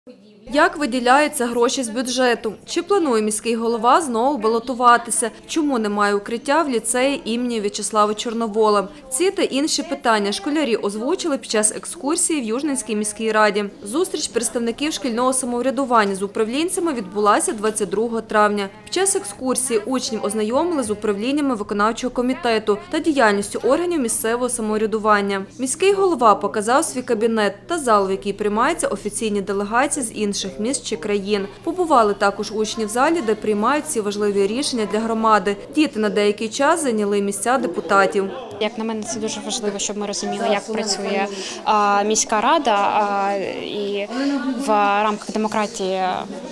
Як виділяються гроші з бюджету? Чи планує міський голова знову балотуватися? Чому немає укриття в ліцеї імені В'ячеслава Чорновола? Ці та інші питання школярі озвучили під час екскурсії в Южненській міській раді. Зустріч представників шкільного самоврядування з управлінцями відбулася 22 травня. Під час екскурсії учнів ознайомили з управліннями виконавчого комітету та діяльністю органів місцевого самоврядування. Міський голова показав свій кабінет та зал, в який приймаються офіційні делегації з інших міст чи країн. Побували також учні в залі, де приймають ці важливі рішення для громади. Діти на деякий час зайняли місця депутатів. Як на мене, це дуже важливо, щоб ми розуміли, як працює міська рада, і в рамках демократії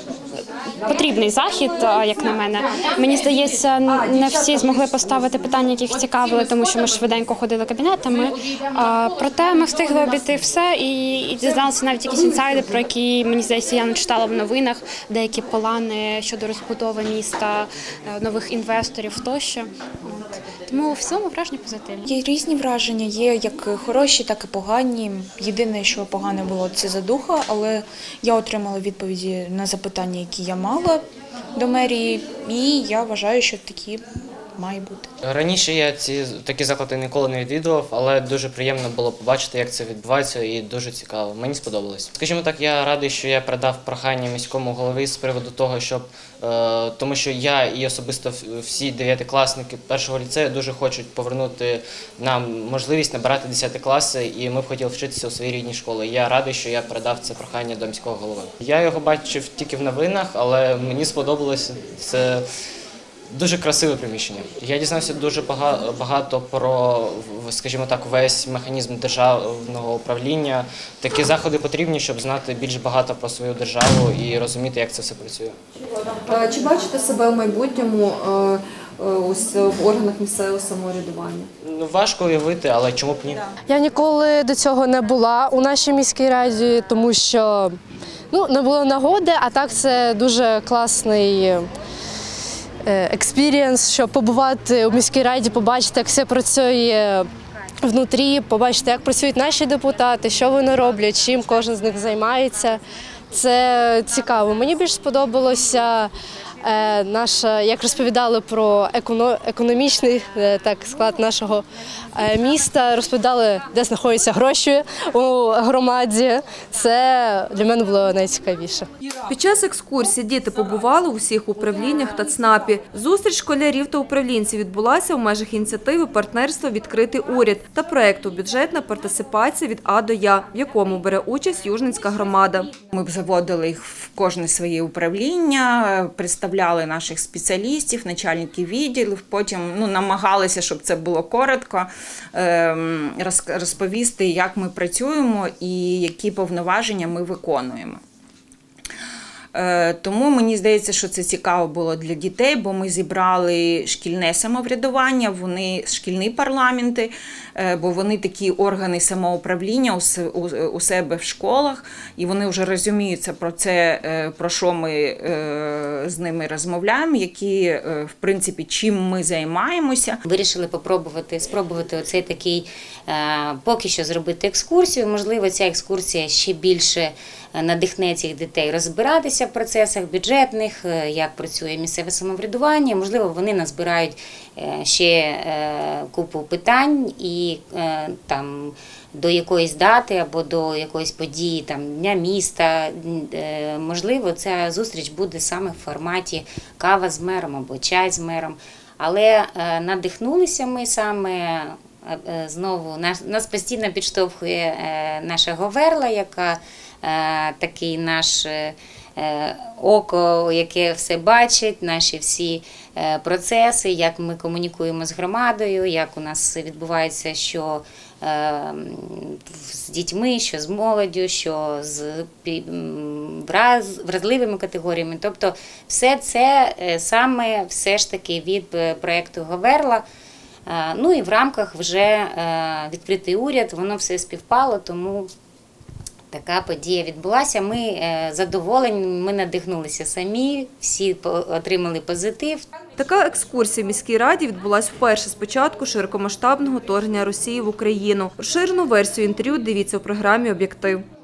потрібний захід, як на мене. Мені здається, не всі змогли поставити питання, які їх цікавили, тому що ми швиденько ходили кабінетами. Проте ми встигли обійти все і дізналися навіть якісь інсайди, про які, мені здається, я не читала в новинах, деякі плани щодо розбудови міста, нових інвесторів тощо. Тому в цілому враження позитивні. Є різні враження, є як хороші, так і погані. Єдине, що погане було, це задуха, але я отримала відповіді на запитання, які я мала до мерії, і я вважаю, що такі має бути. Раніше я такі заклади ніколи не відвідував, але дуже приємно було побачити, як це відбувається, і дуже цікаво. Мені сподобалось. Скажімо так, я радий, що я передав прохання міському голові з приводу того, щоб, тому що я і особисто всі дев'ятикласники першого ліцею дуже хочуть повернути нам можливість набирати 10 класи, і ми б хотіли вчитися у своїй рідній школі. Я радий, що я передав це прохання до міського голови. Я його бачив тільки в новинах, але мені сподобалося це. Дуже красиве приміщення. Я дізнався дуже багато про, скажімо так, весь механізм державного управління. Такі заходи потрібні, щоб знати більш багато про свою державу і розуміти, як це все працює. Чи бачите себе в майбутньому в органах місцевого самоврядування? Важко уявити, але чому б ні? Я ніколи до цього не була у нашій міській раді, тому що не було нагоди, а так це дуже класний експірієнс, щоб побувати у міській раді, побачити, як все працює внутрі, побачити, як працюють наші депутати, що вони роблять, чим кожен з них займається. Це цікаво. Мені більш сподобалося як розповідали про економічний склад нашого міста, розповідали, де знаходяться гроші у громаді. Це для мене було найцікавіше. Під час екскурсії діти побували у всіх управліннях та ЦНАПі. Зустріч школярів та управлінців відбулася в межах ініціативи «Партнерство. Відкритий уряд» та проєкту «Бюджетна партисипація від А до Я», в якому бере участь Южненська громада. Ми б заводили їх в кожне своє управління, представляли наших спеціалістів, начальників відділів, потім намагалися, щоб це було коротко, розповісти, як ми працюємо і які повноваження ми виконуємо. Тому мені здається, що це цікаво було для дітей, бо ми зібрали шкільне самоврядування, шкільні парламенти, бо вони такі органи самоуправління у себе в школах, і вони вже розуміються про це, про що ми з ними розмовляємо, в принципі, чим ми займаємося. Вирішили спробувати оцей такий, поки що зробити екскурсію. Можливо, ця екскурсія ще більше надихне цих дітей розбиратися в процесах бюджетних, як працює місцеве самоврядування. Можливо, вони назбирають ще купу питань і до якоїсь дати або до якоїсь події, Дня міста. Можливо, ця зустріч буде саме в форматі кава з мером або чай з мером. Але надихнулися ми саме, знову, нас постійно підштовхує наша Говерла, яка такий наш око, яке все бачить, наші всі процеси, як ми комунікуємо з громадою, як у нас відбувається, що з дітьми, що з молоддю, що з вразливими категоріями. Тобто все це саме все ж таки від проєкту Говерла. І в рамках вже відкритий уряд, воно все співпало, тому така подія відбулася. Ми задоволені, ми надихнулися самі, всі отримали позитив. Така екскурсія в міській раді відбулася вперше з початку широкомасштабного вторгнення Росії в Україну. Розширену версію інтерв'ю дивіться у програмі «Об'єктив».